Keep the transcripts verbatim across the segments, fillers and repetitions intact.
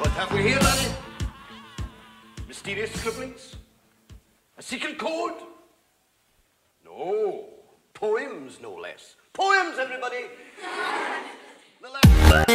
What have we here, laddie? Mysterious scribblings? A secret code? No. Poems, no less. Poems, everybody! The last...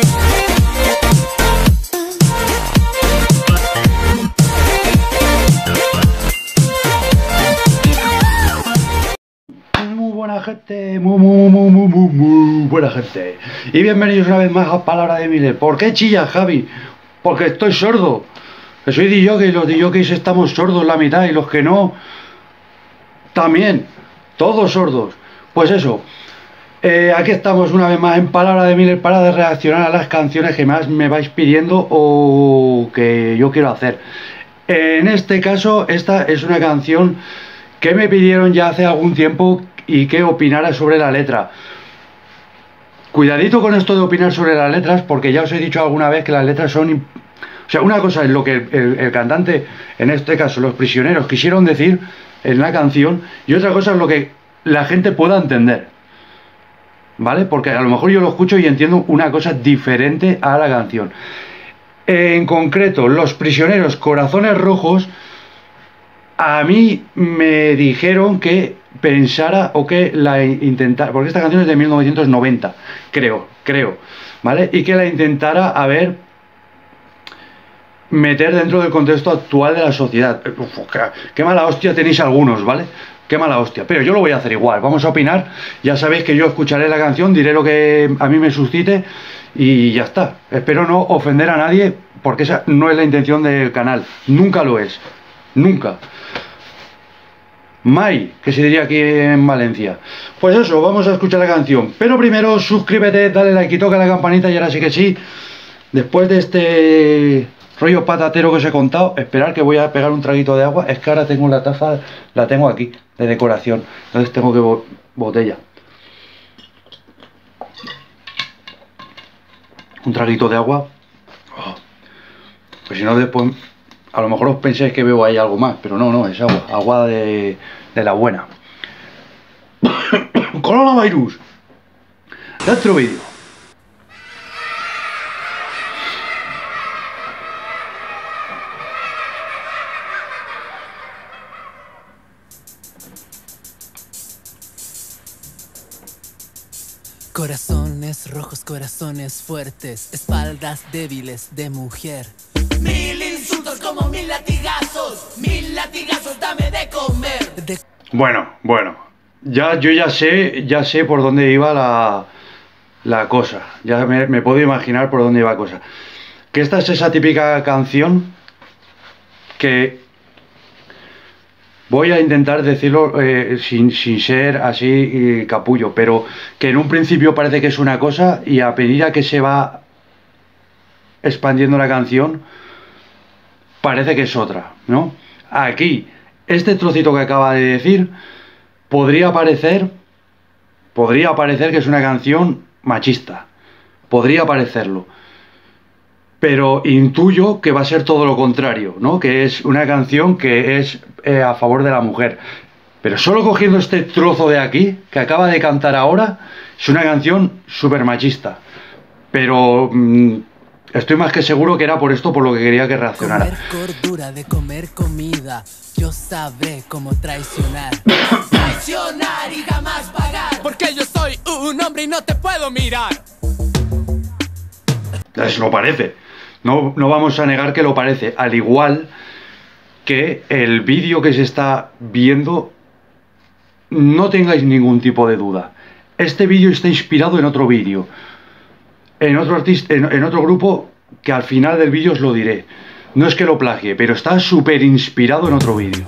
Muy buena gente, muy, muy, muy, muy, muy, muy buena gente. Y bienvenidos una vez más a Palabra de Miller. ¿Por qué chillas, Javi? Porque estoy sordo. Que soy D J y los D Js estamos sordos la mitad y los que no, también. Todos sordos. Pues eso. Eh, aquí estamos una vez más en Palabra de Miller para reaccionar a las canciones que más me vais pidiendo o que yo quiero hacer. En este caso, esta es una canción que me pidieron ya hace algún tiempo y que opinara sobre la letra. Cuidadito con esto de opinar sobre las letras, porque ya os he dicho alguna vez que las letras son... O sea, una cosa es lo que el, el, el cantante, en este caso Los Prisioneros, quisieron decir en la canción, y otra cosa es lo que la gente pueda entender, ¿vale? Porque a lo mejor yo lo escucho y entiendo una cosa diferente a la canción. En concreto, Los Prisioneros, Corazones Rojos, a mí me dijeron que pensara o que la intentara, porque esta canción es de mil novecientos noventa, creo, creo, ¿vale? Y que la intentara, a ver, meter dentro del contexto actual de la sociedad. Uf, qué, qué mala hostia tenéis algunos, ¿vale? Qué mala hostia, pero yo lo voy a hacer igual, vamos a opinar, ya sabéis que yo escucharé la canción, diré lo que a mí me suscite y ya está. Espero no ofender a nadie, porque esa no es la intención del canal, nunca lo es, nunca. Mai, que se diría aquí en Valencia. Pues eso, vamos a escuchar la canción. Pero primero suscríbete, dale like y toca la campanita. Y ahora sí que sí, después de este rollo patatero que os he contado, esperar que voy a pegar un traguito de agua. Es que ahora tengo la taza, la tengo aquí, de decoración. Entonces tengo que bo botella. Un traguito de agua. Oh. Pues si no después... A lo mejor os pensáis que veo ahí algo más, pero no, no, es agua, agua de, de la buena. Coronavirus. De otro vídeo. Corazones rojos, corazones fuertes, espaldas débiles de mujer. Mil insultos como mil latigazos, mil latigazos, dame de comer. De... Bueno, bueno, ya yo ya sé, ya sé por dónde iba la, la cosa. Ya me, me puedo imaginar por dónde iba la cosa. Que esta es esa típica canción que voy a intentar decirlo eh, sin, sin ser así eh, capullo, pero que en un principio parece que es una cosa y a medida que se va expandiendo la canción parece que es otra, ¿no? Aquí, este trocito que acaba de decir podría parecer podría parecer que es una canción machista, podría parecerlo, pero intuyo que va a ser todo lo contrario, ¿no? Que es una canción que es eh, a favor de la mujer. Pero solo cogiendo este trozo de aquí, que acaba de cantar ahora, es una canción súper machista. Pero mmm, estoy más que seguro que era por esto por lo que quería que reaccionara. Comer cordura de comer comida, yo sabré cómo traicionar. Traicionar y jamás pagar, porque yo soy un hombre y no te puedo mirar. Eso lo parece. No, no vamos a negar que lo parece, al igual que el vídeo que se está viendo, no tengáis ningún tipo de duda. Este vídeo está inspirado en otro vídeo, en otro artista, en, en otro grupo, que al final del vídeo os lo diré. No es que lo plagie, pero está súper inspirado en otro vídeo.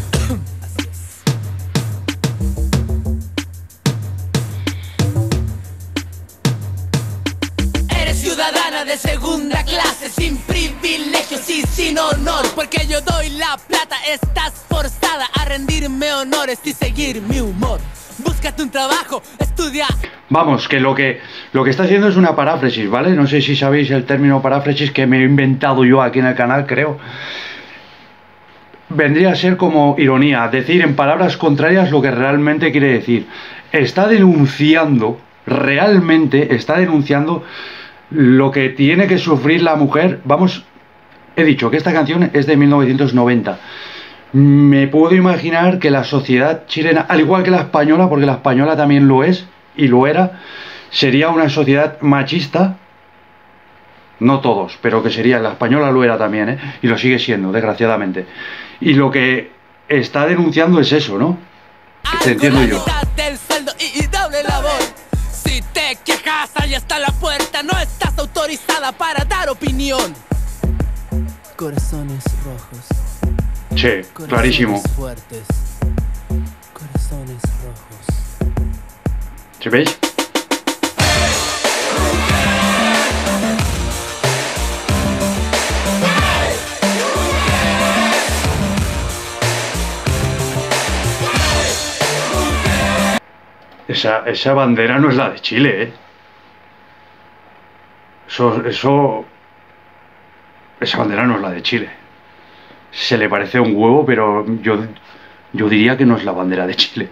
De segunda clase, sin privilegios y sin honor, porque yo doy la plata, estás forzada a rendirme honores y seguir mi humor. Búscate un trabajo, estudia. Vamos, que lo que lo que está haciendo es una paráfrasis, ¿vale? No sé si sabéis el término paráfrasis, que me he inventado yo aquí en el canal, creo. Vendría a ser como ironía, decir en palabras contrarias lo que realmente quiere decir. Está denunciando, realmente está denunciando lo que tiene que sufrir la mujer, vamos, he dicho que esta canción es de mil novecientos noventa. Me puedo imaginar que la sociedad chilena, al igual que la española, porque la española también lo es, y lo era, sería una sociedad machista. No todos, pero que sería, la española lo era también, ¿eh? Y lo sigue siendo, desgraciadamente. Y lo que está denunciando es eso, ¿no? Te entiendo yo. Si te quejas, ahí está la puerta, no estás autorizada para dar opinión. Corazones rojos. Sí, clarísimo. Fuertes. Corazones rojos. ¿Sí veis? Esa, esa bandera no es la de Chile, ¿eh? Eso, eso... Esa bandera no es la de Chile. Se le parece un huevo, pero yo, yo diría que no es la bandera de Chile.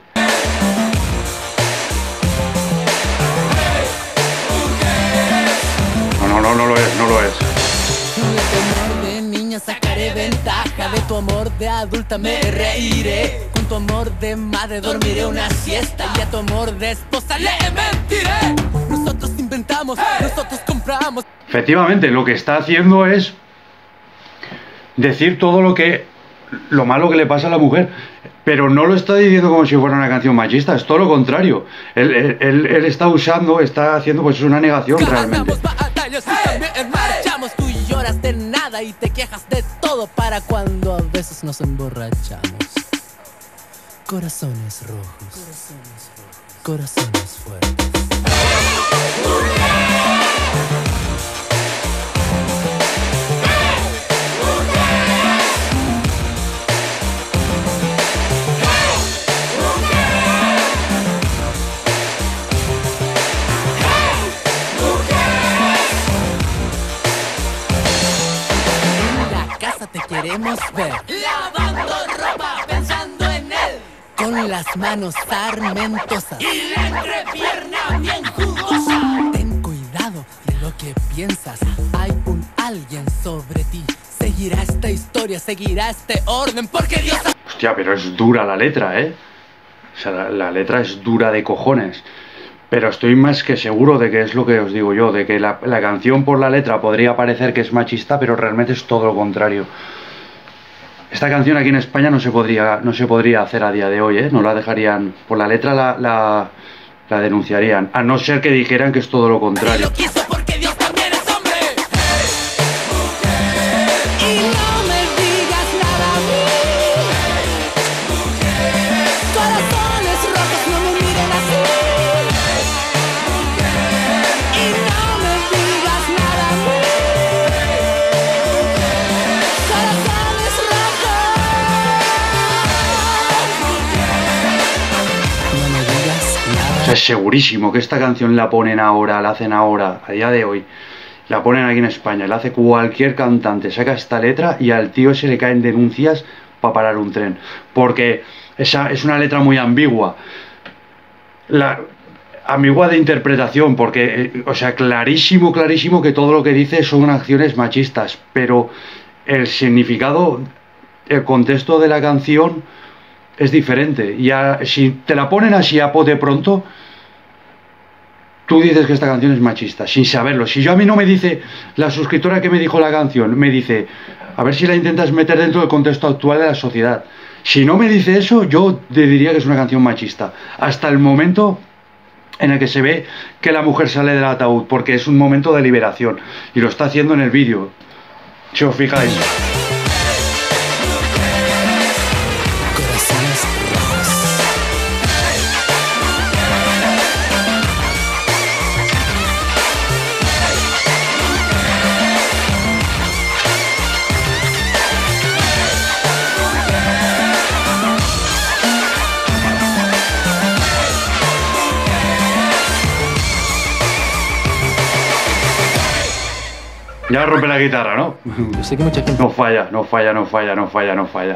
No, no, no, no lo es, no lo es. De niña sacaré ventaja, de tu amor de adulta me reiré. Con tu amor de madre dormiré una siesta y a tu amor de esposa le mentiré. Nosotros inventamos, nosotros compramos. Efectivamente, lo que está haciendo es decir todo lo que lo malo que le pasa a la mujer, pero no lo está diciendo como si fuera una canción machista, es todo lo contrario. Él, él, él, él está usando, está haciendo pues una negación realmente. Batallas y también marchamos, tú lloras de nada y te quejas de todo para cuando a veces nos emborrachamos. Corazones rojos, corazones rojos, corazones fuertes. Te queremos ver lavando ropa, pensando en él, con las manos sarmentosas y la entrepierna bien jugosa. Ten cuidado de lo que piensas, hay un alguien sobre ti. Seguirá esta historia, seguirá este orden, porque Dios... Hostia, pero es dura la letra, ¿eh? O sea, la, la letra es dura de cojones. Pero estoy más que seguro de que es lo que os digo yo, de que la, la canción por la letra podría parecer que es machista, pero realmente es todo lo contrario. Esta canción aquí en España no se podría, no se podría hacer a día de hoy, ¿eh? No la dejarían, por la letra la, la, la denunciarían, a no ser que dijeran que es todo lo contrario. O sea, es segurísimo que esta canción la ponen ahora, la hacen ahora, a día de hoy. La ponen aquí en España, la hace cualquier cantante, saca esta letra y al tío se le caen denuncias para parar un tren. Porque esa es una letra muy ambigua. La, ambigua de interpretación, porque, o sea, clarísimo, clarísimo que todo lo que dice son acciones machistas. Pero el significado, el contexto de la canción es diferente. Y a, si te la ponen así a pote pronto, tú dices que esta canción es machista, sin saberlo. Si yo a mí no me dice, la suscriptora que me dijo la canción, me dice, a ver si la intentas meter dentro del contexto actual de la sociedad. Si no me dice eso, yo te diría que es una canción machista. Hasta el momento en el que se ve que la mujer sale del ataúd, porque es un momento de liberación. Y lo está haciendo en el vídeo. Si os fijáis. Ya rompe la guitarra, ¿no? Yo sé que mucha gente... No falla, no falla, no falla, no falla, no falla.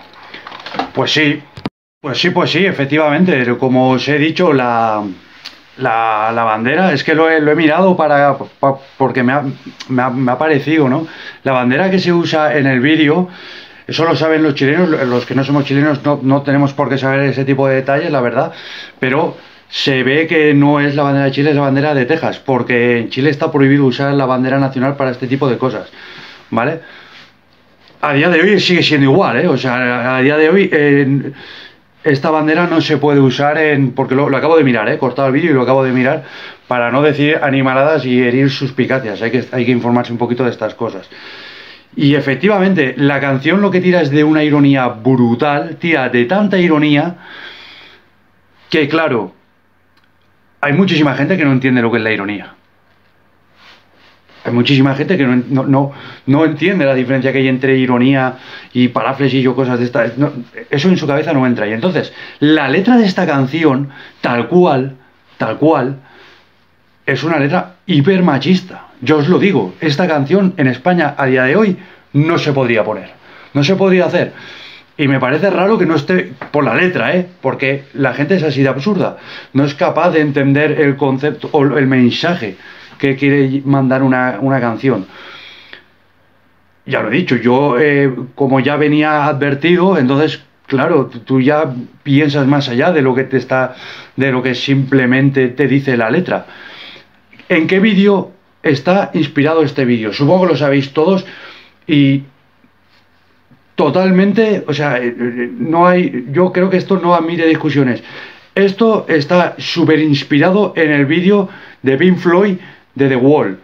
Pues sí, pues sí, pues sí, efectivamente. Como os he dicho, la, la, la bandera, es que lo he, lo he mirado para, para porque me ha, me, ha, me ha parecido, ¿no? La bandera que se usa en el vídeo, eso lo saben los chilenos, los que no somos chilenos no, no tenemos por qué saber ese tipo de detalles, la verdad, pero se ve que no es la bandera de Chile, es la bandera de Texas, porque en Chile está prohibido usar la bandera nacional para este tipo de cosas, ¿vale? A día de hoy sigue siendo igual, ¿eh? O sea, a día de hoy eh, esta bandera no se puede usar en... Porque lo, lo acabo de mirar, ¿eh? He cortado el vídeo y lo acabo de mirar para no decir animaladas y herir suspicacias. Hay que, hay que informarse un poquito de estas cosas. Y efectivamente, la canción lo que tira es de una ironía brutal, tira de tanta ironía que, claro, hay muchísima gente que no entiende lo que es la ironía. Hay muchísima gente que no, no, no, no entiende la diferencia que hay entre ironía y paráfrasis y cosas de estas. No, eso en su cabeza no entra. Y entonces, la letra de esta canción, tal cual, tal cual, es una letra hiper machista. Yo os lo digo, esta canción en España a día de hoy no se podría poner. No se podría hacer. Y me parece raro que no esté por la letra, ¿eh? Porque la gente es así de absurda. No es capaz de entender el concepto o el mensaje que quiere mandar una, una canción. Ya lo he dicho, yo eh, como ya venía advertido, entonces, claro, tú ya piensas más allá de lo que te está, de lo que simplemente te dice la letra. ¿En qué vídeo está inspirado este vídeo? Supongo que lo sabéis todos y totalmente, o sea, no hay, yo creo que esto no admite discusiones. Esto está súper inspirado en el vídeo de Pink Floyd de The Wall.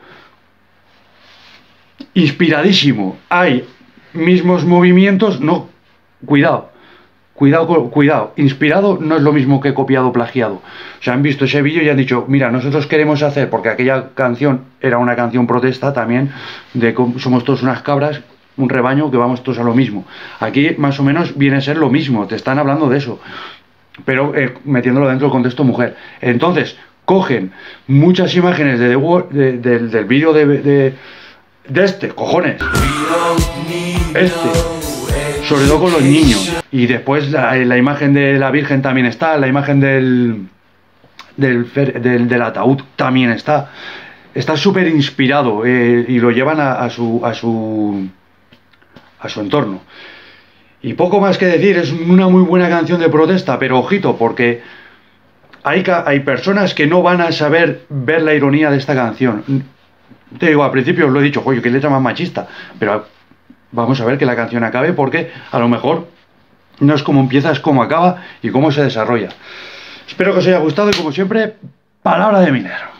Inspiradísimo. Hay mismos movimientos, no, cuidado, cuidado, cuidado. Inspirado no es lo mismo que copiado, plagiado. O sea, han visto ese vídeo y han dicho, mira, nosotros queremos hacer, porque aquella canción era una canción protesta también, de somos todos unas cabras, un rebaño que vamos todos a lo mismo. Aquí más o menos viene a ser lo mismo, te están hablando de eso, pero eh, metiéndolo dentro del contexto mujer. Entonces, cogen muchas imágenes de, de, de, de, del vídeo de, de, de este, cojones, este, sobre todo con los niños, y después la, la imagen de la Virgen también está, la imagen del, del, del, del ataúd también está, está súper inspirado eh, y lo llevan a, a, su, a, su, a su entorno. Y poco más que decir, es una muy buena canción de protesta, pero ojito, porque hay, hay personas que no van a saber ver la ironía de esta canción. Te digo, al principio os lo he dicho, oye, qué letra más machista, pero vamos a ver que la canción acabe, porque a lo mejor no es como empieza, es como acaba y cómo se desarrolla. Espero que os haya gustado y como siempre, palabra de minero.